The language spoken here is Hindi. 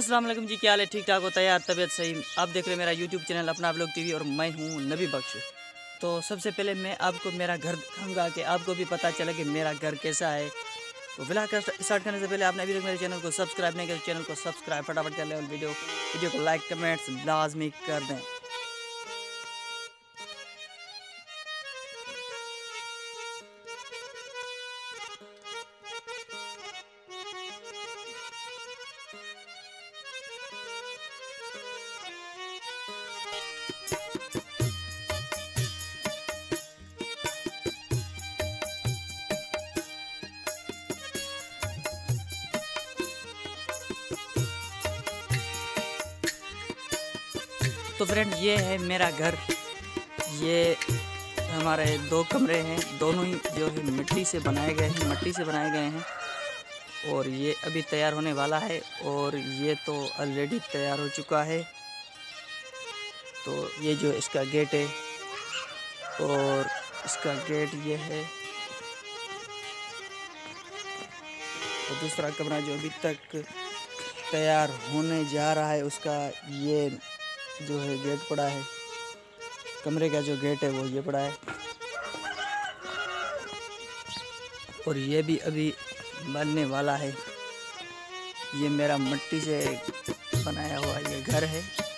अस्सलाम वालेकुम जी, क्या हाल है? ठीक ठाक हो? तैयार, तबीयत सही? आप देख रहे हैं मेरा यूट्यूब चैनल अपना आप लोग टीवी और मैं हूँ नबी बख्श। तो सबसे पहले मैं आपको मेरा घर दिखाऊंगा कि आपको भी पता चले कि मेरा घर कैसा है। तो व्लॉग का स्टार्ट करने से पहले आपने अभी तक मेरे चैनल को सब्सक्राइब नहीं किया तो चैनल को सब्सक्राइब फटाफट कर लें और वीडियो को लाइक कमेंट्स लाजमी कर दें। तो फ्रेंड, ये है मेरा घर। ये हमारे 2 कमरे हैं, दोनों ही जो है मिट्टी से बनाए गए हैं और ये अभी तैयार होने वाला है और ये तो ऑलरेडी तैयार हो चुका है। तो ये जो इसका गेट है और इसका गेट ये है और दूसरा कमरा जो अभी तक तैयार होने जा रहा है उसका ये जो है गेट पड़ा है। कमरे का जो गेट है वो ये पड़ा है और ये भी अभी बनने वाला है। ये मेरा मिट्टी से बनाया हुआ ये घर है।